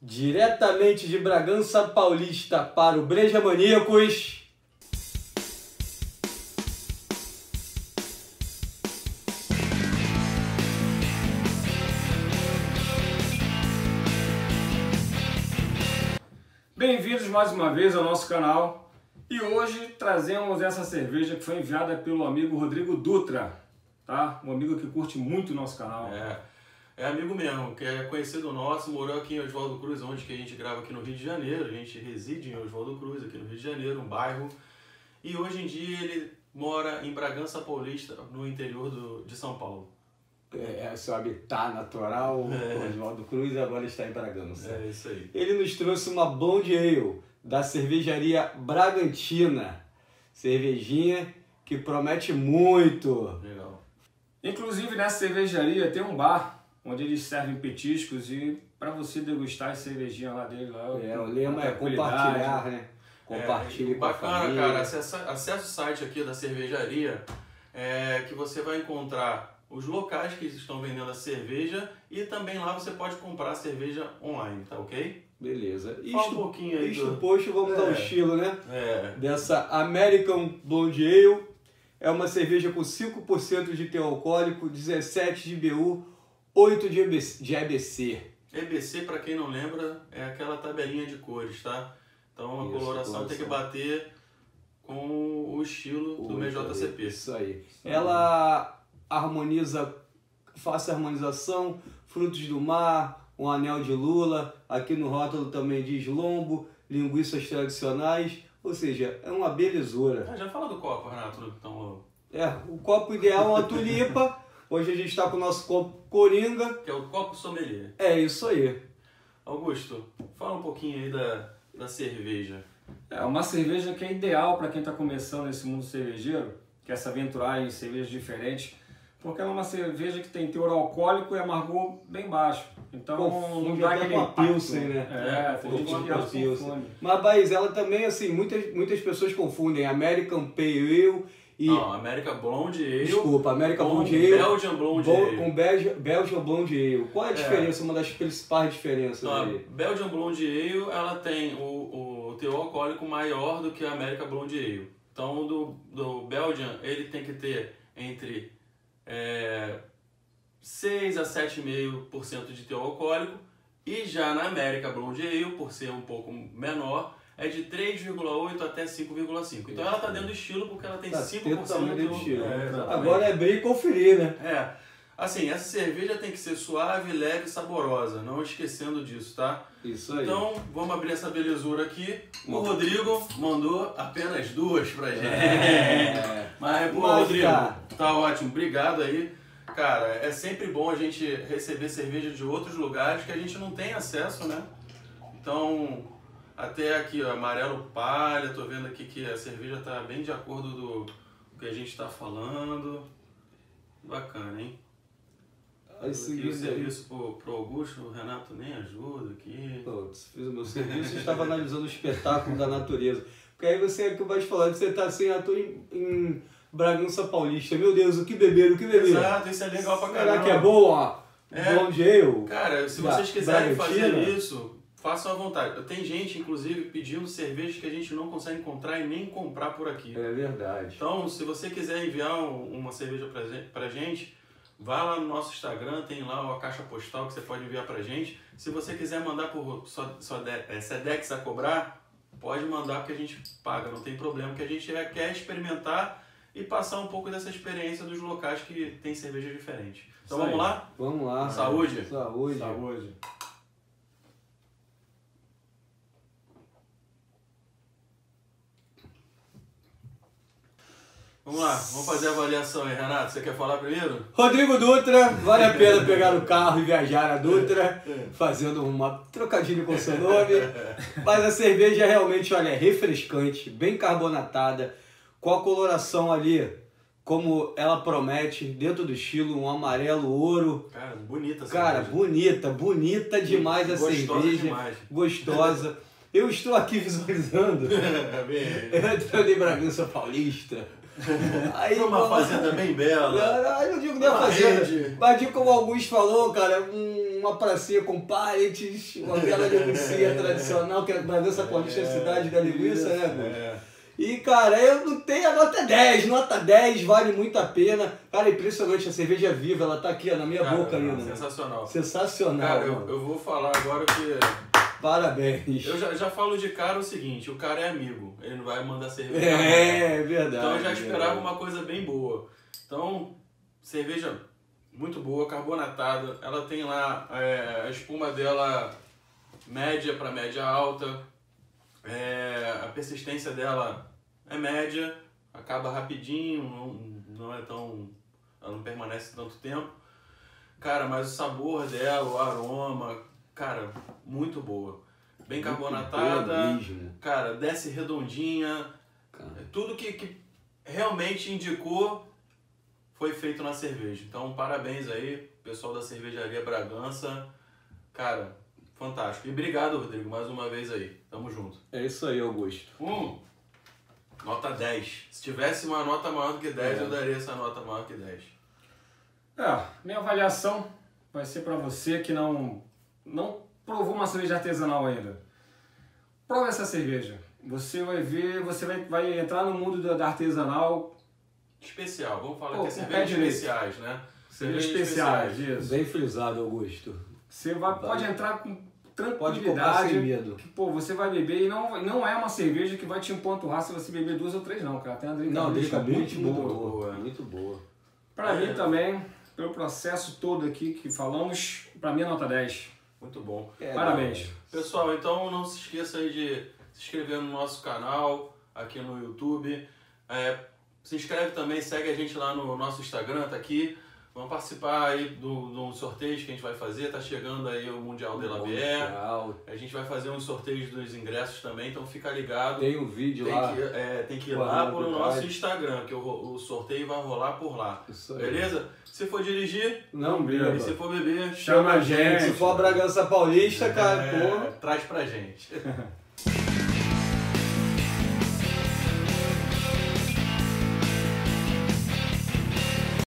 Diretamente de Bragança Paulista para o Breja Maníacos. Bem-vindos mais uma vez ao nosso canal. E hoje trazemos essa cerveja que foi enviada pelo amigo Rodrigo Dutra, tá? Um amigo que curte muito o nosso canal. É amigo mesmo, que é conhecido nosso, morou aqui em Oswaldo Cruz, onde que a gente grava aqui no Rio de Janeiro. A gente reside em Oswaldo Cruz, aqui no Rio de Janeiro, um bairro. E hoje em dia ele mora em Bragança Paulista, no interior de São Paulo. É seu habitat natural, Oswaldo Cruz, agora está em Bragança. É isso aí. Ele nos trouxe uma Blonde Ale da cervejaria Bragantina. Cervejinha que promete muito. Legal. Inclusive nessa cervejaria tem um bar onde eles servem petiscos e para você degustar a cervejinha lá dele. Lá, o lema é compartilhar, né? Compartilhe com a família. Bacana, cara. Acessa o site aqui da cervejaria que você vai encontrar os locais que estão vendendo a cerveja e também lá você pode comprar a cerveja online, tá ok? Beleza. Fala um pouquinho aí do posto, vamos dar um estilo, né? É. Dessa American Blonde Ale. É uma cerveja com 5% de teor alcoólico, 17 de BU, 8 de EBC. EBC, para quem não lembra, é aquela tabelinha de cores, tá? Então a coloração tem que bater com o estilo do MJCP. Isso aí. Ela harmoniza, faz harmonização, frutos do mar, um anel de lula, aqui no rótulo também diz lombo, linguiças tradicionais, ou seja, é uma belezura. Já fala do copo, Renato. Então... o copo ideal é uma tulipa. Hoje a gente está com o nosso copo Coringa. Que é o copo sommelier. É isso aí. Augusto, fala um pouquinho aí da cerveja. É uma cerveja que é ideal para quem está começando nesse mundo cervejeiro, quer se aventurar em cervejas diferentes, porque ela é uma cerveja que tem teor alcoólico e amargor bem baixo. Então não dá aquele Pilsen, né? tem gente que confunde. Mas ela também, assim, muitas pessoas confundem American Pale Ale e... Não, American Blonde Ale. Desculpa, American Blonde Ale. Belgian Blonde Ale. Com Belgian Blonde Ale. Qual é a diferença, uma das principais diferenças aí? Belgian Blonde Ale, ela tem o teor alcoólico maior do que a American Blonde Ale. Então, do Belgian, ele tem que ter entre 6 a 7,5% de teor alcoólico. E já na American Blonde Ale, por ser um pouco menor, é de 3,8 até 5,5. Então ela está dentro do estilo porque ela tem 5% de estilo. Agora é bem conferir, né? Assim, essa cerveja tem que ser suave, leve e saborosa, não esquecendo disso, tá? Isso aí. Então, vamos abrir essa belezura aqui. O Rodrigo mandou apenas 2 pra gente. Mas, Rodrigo, tá ótimo. Obrigado aí. Cara, é sempre bom a gente receber cerveja de outros lugares que a gente não tem acesso, né? Então, até aqui, ó, amarelo palha, tô vendo aqui que a cerveja tá bem de acordo do que a gente tá falando. Bacana, hein? Aqui o serviço pro Augusto, o Renato nem ajuda aqui. Fiz o meu serviço e estava analisando o espetáculo da natureza. Porque aí você é que vai falando que você tá assim, tô em Bragança Paulista. Meu Deus, o que beber, o que beber. Exato, isso é legal pra caramba. Será que é bom, ó? Blonde Ale? Cara, se vocês quiserem fazer isso, façam à vontade. Tem gente, inclusive, pedindo cervejas que a gente não consegue encontrar e nem comprar por aqui. É verdade. Então, se você quiser enviar uma cerveja pra gente, vá lá no nosso Instagram, tem lá a caixa postal que você pode enviar pra gente. Se você quiser mandar por Sedex a cobrar, pode mandar porque a gente paga, não tem problema, porque a gente quer experimentar e passar um pouco dessa experiência dos locais que tem cerveja diferente. Então vamos lá? Vamos lá. Saúde. Saúde. Saúde. Vamos lá, vamos fazer a avaliação aí, Renato. Você quer falar primeiro? Rodrigo Dutra, vale a pena pegar o carro e viajar a Dutra, fazendo uma trocadilho com o seu nome. Mas a cerveja realmente, olha, é refrescante, bem carbonatada, com a coloração ali, como ela promete, dentro do estilo, um amarelo ouro. Cara, bonita essa cerveja. Cara, bonita demais a cerveja. Demais. Gostosa. Eu estou aqui visualizando, entrando em Bragança Paulista, Aí, foi uma fazenda bem bela. Eu não digo nem a fazenda, mas digo como o Augusto falou, cara, uma pracinha com pallets, uma bela linguiça tradicional, que é Bragança Paulista é a cidade da linguiça, né, Augusto? E, cara, eu não tenho a nota 10, nota 10, vale muito a pena. Cara, impressionante, a cerveja viva, ela tá aqui, ó, na minha boca ainda. Sensacional. Sensacional. Cara, eu vou falar agora que... Parabéns. Eu já falo de cara o seguinte, o cara é amigo, ele não vai mandar cerveja. É verdade. Então eu já esperava uma coisa bem boa. Então, cerveja muito boa, carbonatada, ela tem lá a espuma dela média para média alta. A persistência dela é média, acaba rapidinho, não é tão, ela não permanece tanto tempo. Cara, mas o sabor dela, o aroma, cara, muito boa. Bem muito carbonatada, cara, desce redondinha. Cara. Tudo que realmente indicou foi feito na cerveja. Então, parabéns aí, pessoal da Cervejaria Bragança. Cara, fantástico. E obrigado, Rodrigo, mais uma vez aí. Tamo junto. É isso aí, Augusto. Nota 10. Se tivesse uma nota maior do que 10, eu daria essa nota maior que 10. Minha avaliação vai ser para você que não provou uma cerveja artesanal ainda. Prova essa cerveja. Você vai ver, você vai entrar no mundo da artesanal. Especial, vamos falar aqui, cervejas especiais, né? Cervejas especiais, isso. Bem frisado, Augusto. Você pode entrar com tranquilidade, sem medo. Que, você vai beber e não é uma cerveja que vai te empanturrar se você beber 2 ou 3 não, cara. Tem uma drinkability muito boa. Pra mim também, pelo processo todo aqui que falamos, pra mim é nota 10. Muito bom. Parabéns. Pessoal, então não se esqueça aí de se inscrever no nosso canal, aqui no YouTube. Se inscreve também, segue a gente lá no nosso Instagram, tá aqui. Vamos participar aí do sorteio que a gente vai fazer, tá chegando aí o Mundial de la Bière. A gente vai fazer uns sorteios dos ingressos também, então fica ligado. Tem um vídeo lá. Tem que ir lá pro nosso Instagram, que o sorteio vai rolar por lá. Isso aí. Beleza? Se for dirigir, não beba. E se for beber, chama a gente. Se for a Bragança Paulista, cara, traz pra gente.